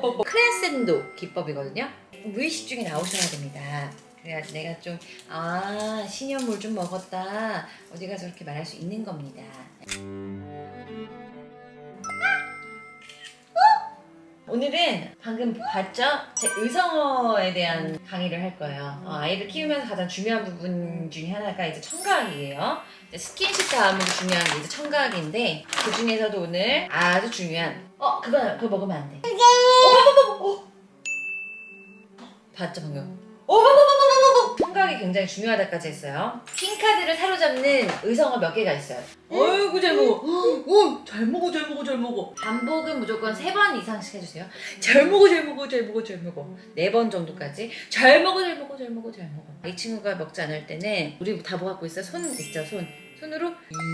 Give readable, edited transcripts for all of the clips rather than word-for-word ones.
크레센도 기법이거든요. 무의식 중에 나오셔야 됩니다. 그래야지 내가 좀 신현물 좀 먹었다 어디 가서 그렇게 말할 수 있는 겁니다. 오늘은 방금 봤죠? 제 의성어에 대한 강의를 할 거예요. 아이를 키우면서 가장 중요한 부분 중에 하나가 이제 청각이에요. 이제 스킨십 다음으로 중요한 게 이제 청각인데 그 중에서도 오늘 아주 중요한 그거 먹으면 안 돼. 봤죠 방금? 청각이 굉장히 중요하다까지 했어요. 핑카드를 사로잡는 의성어 몇 개가 있어요. 어이구 잘 먹어. 잘 먹어 잘 먹어 잘 먹어. 반복은 무조건 3번 이상씩 해주세요. 잘 먹어 잘 먹어 잘 먹어 잘 먹어. 4번 정도까지 잘 먹어 잘 먹어 잘 먹어 잘 먹어. 이 친구가 먹지 않을 때는 우리 다 뭐 갖고 있어? 손 있죠? 손으로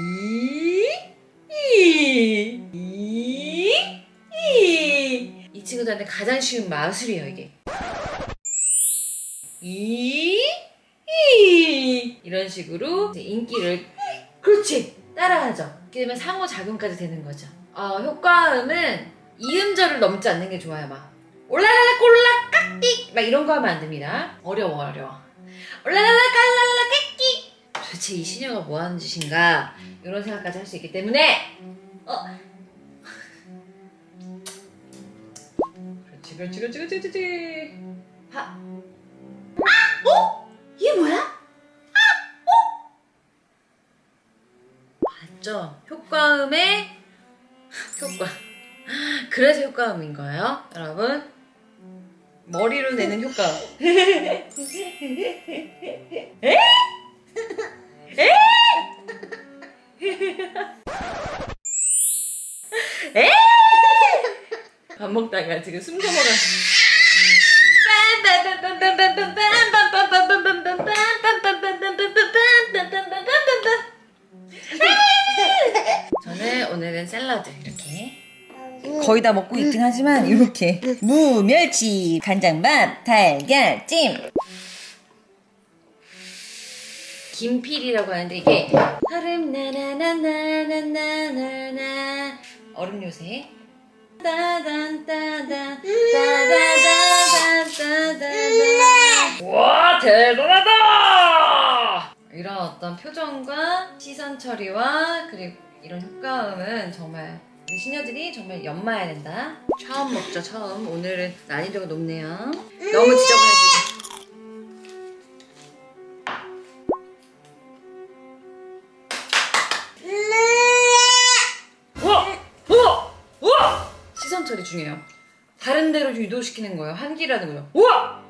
이 친구들한테 가장 쉬운 마술이에요 이게. 이런 식으로 이제 인기를 그렇지 따라하죠. 이렇게 되면 상호작용까지 되는 거죠. 효과음은 이음절을 넘지 않는 게 좋아요. 막 올라라라 꼴라 깍띠 막 이런 거 하면 안 됩니다. 어려워. 올라라라 깔라라 깍띠. 도대체 이 시녀가 뭐 하는 짓인가 이런 생각까지 할 수 있기 때문에 그렇지 이게 뭐야? 봤죠? 효과음의 효과. 그래서 효과음인 거예요, 여러분. 머리로 내는 효과음. 밥 먹다가 지금 숨 넘어가. 저는 오늘은 샐러드 이렇게 거의 다 먹고 있긴 하지만 이렇게 무, 멸치, 간장밥, 달걀찜 김필이라고 하는데 이게 얼음 나나나나나나나 얼음 요새 와 대단하다! 이런 어떤 표정과 시선 처리와 그리고 이런 효과음은 정말 우리 시녀들이 정말 연마해야 된다. 처음 먹죠 처음. 오늘은 난이도가 높네요. 너무 지저분해지고 시선 처리 중요해요. 다른 데로 유도시키는 거예요. 환기라는 거예요. 우와!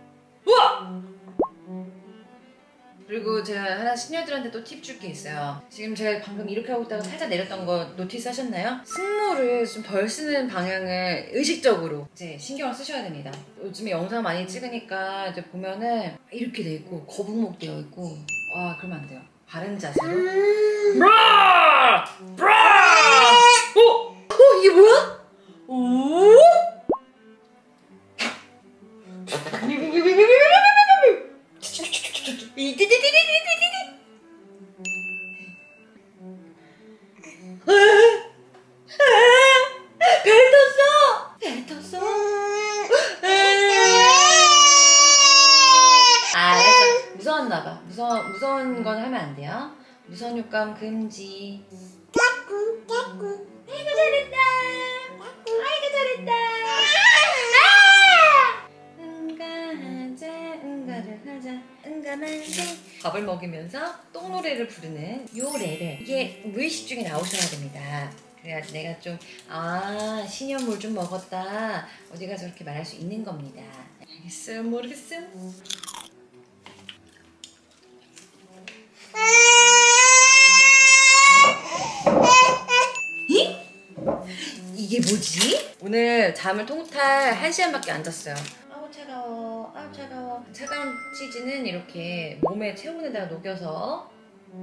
그리고 제가 하나 시녀들한테 또 팁 줄 게 있어요. 지금 제가 방금 이렇게 하고 있다가 살짝 내렸던 거 노티스 하셨나요? 승모를 좀 덜 쓰는 방향을 의식적으로 이제 신경을 쓰셔야 됩니다. 요즘에 영상 많이 찍으니까 이제 보면은 이렇게 돼 있고 거북목 되어 있고 그러면 안 돼요. 바른 자세로 브라! 이게 뭐야? 배 떴어. 알았어. 무서웠나봐. 무서운 건 하면 안 돼요. 무서운 효과음 금지. 아이고 잘했다. 밥을 먹이면서 똥노래를 부르는 요 레벨, 이게 무의식 중에 나오셔야 됩니다. 그래야지 내가 좀 신현물 좀 먹었다 어디 가서 그렇게 말할 수 있는 겁니다. 알겠어요? 모르겠어요? 이게 뭐지? 오늘 잠을 통탈 1시간밖에 안 잤어요. 아우 차가워. 차가운 치즈는 이렇게 몸의 체온에다가 녹여서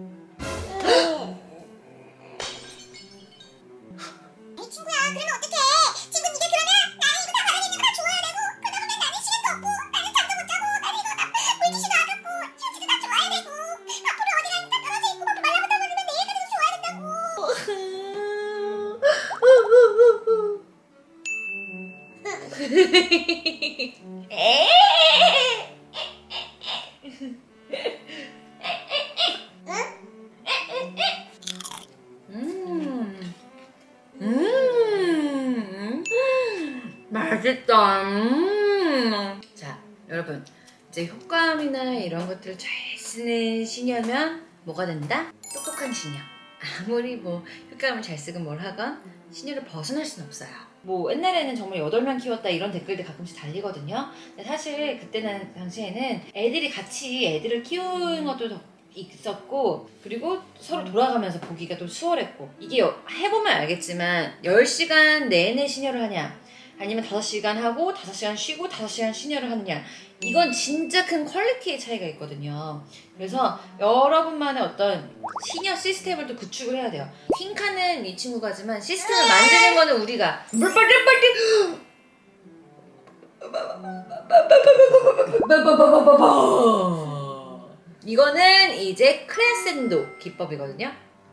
아이 친구야 그러면 어떡해. 친구 니가 그러면 나는 이거 다 바닥에 있는 거 다 주워야 되고 그러다 보면 나는 시간도 없고 나는 잠도 못 자고 나는 이거 다 물티슈도 아깝고 휴지도 다 줘야 되고 앞으로 어디 가니 다 떨어져 있고 막 말라붙어 버리면 내일까지도 줘야 된다고. 그래 맛있다. 자, 여러분 이제 효과음이나 이런 것들을 잘 쓰는 시녀면 뭐가 된다? 똑똑한 시녀. 아무리 뭐 효과음을 잘 쓰건 뭘 하건 시녀를 벗어날 순 없어요. 뭐 옛날에는 정말 8명 키웠다 이런 댓글들 가끔씩 달리거든요. 근데 사실 그때는 당시에는 애들이 같이 애들을 키우는 것도 더 있었고, 그리고 서로 돌아가면서 보기가 또 수월했고, 이게 해보면 알겠지만 10시간 내내 시녀를 하냐 아니면 5시간 하고 5시간 쉬고 5시간 시녀를 하느냐, 이건 진짜 큰 퀄리티의 차이가 있거든요. 그래서 여러분만의 어떤 시녀 시스템을 또 구축을 해야 돼요. 킹카는 이 친구가지만 시스템을 만드는 거는 우리가. 이거는 이제 크레센도 기법이거든요.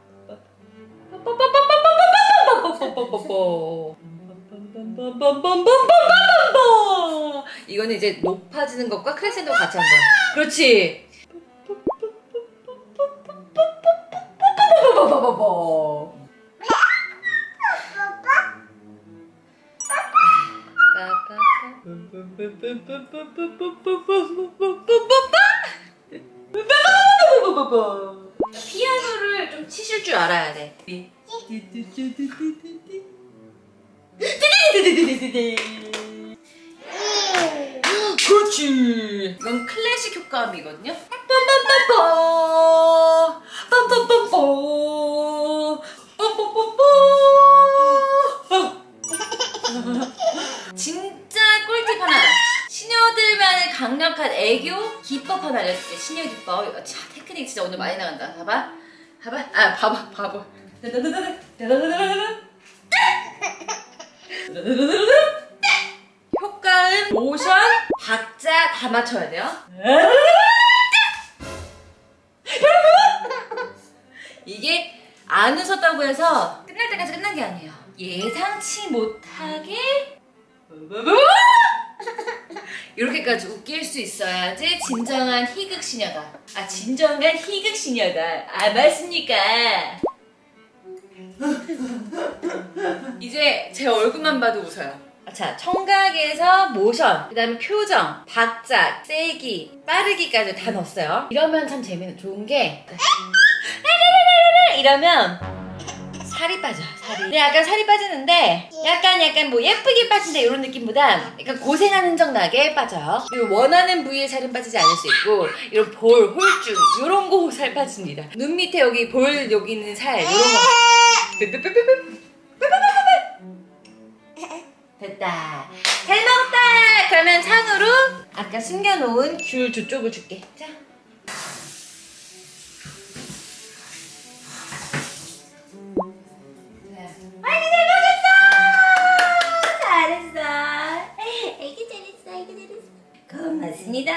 이거는 이제 높아지는 것과 크레센도가 같이 한 거야. 그렇지. 피아노를 좀 치실 줄 알아야 돼. 그렇지. 이건 클래식 효과음이거든요. 진짜 꿀팁 하나. 시녀들만의 강력한 애교 기법 하나 알려줄게. 시녀 기법. 자, 테크닉 진짜 오늘 많이 나간다. 봐봐. 봐봐. 아, 봐봐. 봐봐. 효과음, 모션, 박자 다 맞춰야 돼요. 이게 안 웃었다고 해서 끝날 때까지 끝난 게 아니에요. 예상치 못하게 이렇게까지 웃길 수 있어야지 진정한 희극시녀다. 아, 진정한 희극시녀다. 아, 맞습니까? 이제 제 얼굴만 봐도 웃어요. 자, 청각에서 모션, 그 다음에 표정, 박자, 세기, 빠르기까지 다 넣었어요. 이러면 참 좋은 게 이러면 살이 빠져, 살이. 근데 약간 살이 빠지는데 약간 뭐 예쁘게 빠진다 이런 느낌보다 약간 고생하는 흔적 나게 빠져요. 그리고 원하는 부위에 살은 빠지지 않을 수 있고, 이런 볼, 홀쭉 이런 거 살 빠집니다. 눈 밑에 여기 볼 여기 있는 살 이런 거. 됐다. 잘 먹었다. 그러면 창으로 아까 숨겨놓은 귤 2쪽을 줄게. 자. 많이 잘 먹었어. 잘했어. 애기 잘했어. 애기 잘했어. 고맙습니다.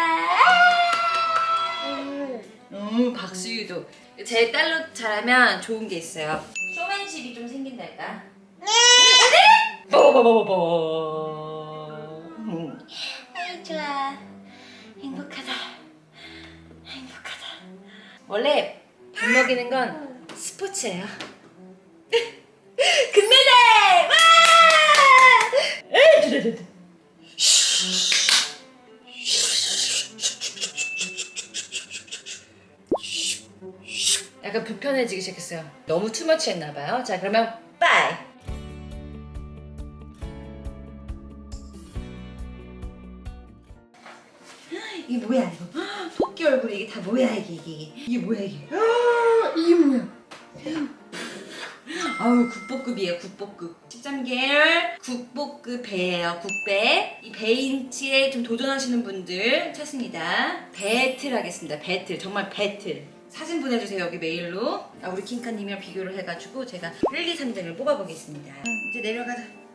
박수유도. 제 딸로 잘하면 좋은 게 있어요. 쇼맨십이 좀 생긴달까? 아이, 좋아. 행복하다. 행복하다. 원래 밥 먹이는 건 스포츠예요. 금메달! 와! 약간 불편해지기 시작했어요. 너무 투머치 했나봐요. 자, 그러면 빠이! 이게 뭐야 이거? 토끼 얼굴 이게 다 뭐야 이게 뭐야 이게? 이게 뭐야? 아우, 국보급이에요. 국보급. 13개월 국보급 배예요. 국배. 이 배인치에 좀 도전하시는 분들 찾습니다. 배틀 하겠습니다. 배틀. 정말 배틀. 사진 보내주세요. 여기 메일로. 우리 킹카님이랑 비교를 해가지고 제가 1, 2, 3등을 뽑아보겠습니다. 이제 내려가자.